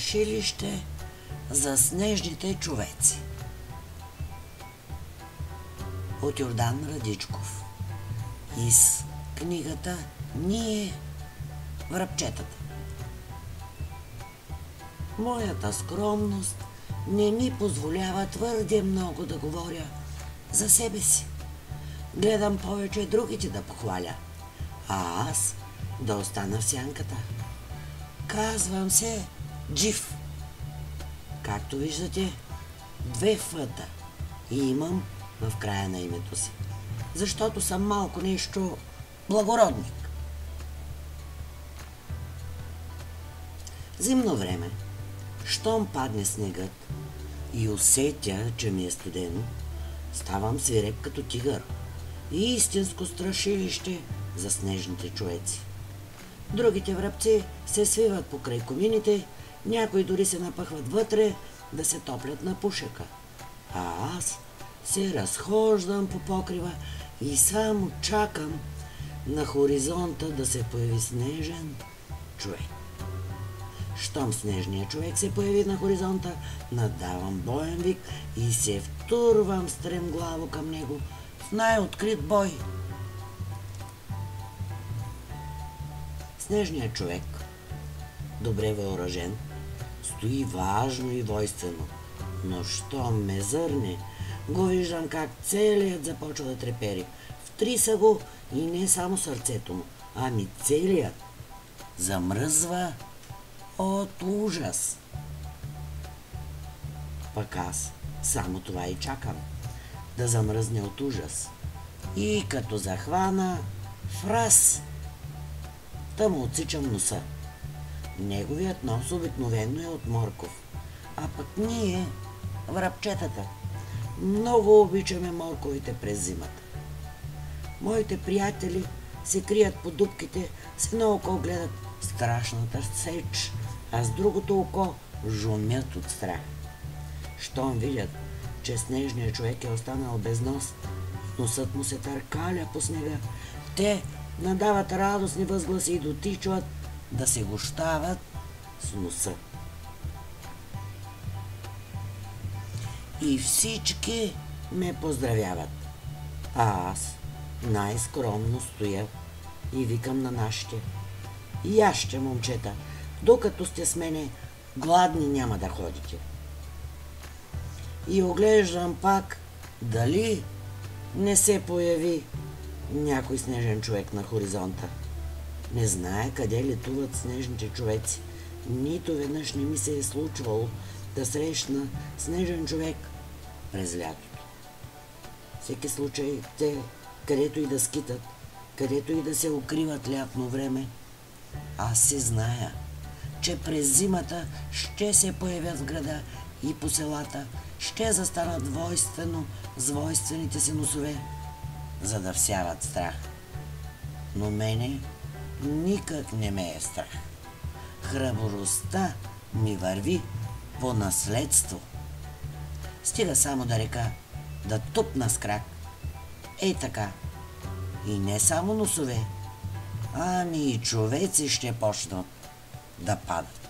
страшилище за снежните човеци от Йордан Радичков из книгата Ние врабчетата. Моята скромност не ми позволява твърде много да говоря за себе си. Гледам повече другите да похваля, а аз да остана в сянката. Казвам се Джив. Както виждате, 2 фъта и имам в края на името си, защото съм малко нещо благородник. Зимно време, щом падне снегът и усетя, че ми е студено, ставам свиреп като тигър и истинско страшилище за снежните човеци. Другите врабци се свиват покрай комините, някои дори се напъхват вътре да се топлят на пушека, а аз се разхождам по покрива и само чакам на хоризонта да се появи снежен човек. Щом снежният човек се появи на хоризонта, надавам боен вик и се втурвам стремглаво към него в най-открит бой. Снежният човек, добре въоръжен, стои важно и войствено, но щом ме зърне, го виждам как целият започва да трепери. Втриса го и не само сърцето му, ами целият замръзва от ужас. Пък аз само това и чакам, да замръзне от ужас. И като захвана фраз, да му отсичам носа. Неговият нос обикновено е от морков, а пък ние, врабчетата, много обичаме морковите през зимата. Моите приятели се крият по дупките, с едно око гледат страшната сеч, а с другото око жумят от страх. Щом видят, че снежният човек е останал без нос, носът му се търкаля по снега, те надават радостни възгласи и дотичват да се гощават с носа. И всички ме поздравяват, а аз най-скромно стоя и викам на нашите: яще, момчета, докато сте с мене, гладни няма да ходите. И оглеждам пак дали не се появи някой снежен човек на хоризонта. Не знае къде летуват снежните човеци. Нито веднъж не ми се е случвало да срещна снежен човек през лятото. Всеки случай те, където и да скитат, където и да се укриват лятно време, аз си зная, че през зимата ще се появят в града и по селата, ще застанат войствено с войствените си носове, за да всяват страх. Но мене никак не ме е страх. Храбростта ми върви по наследство. Стига само да река, да тупна с крак. Ей така. И не само носове, ами и човеци ще почнат да падат.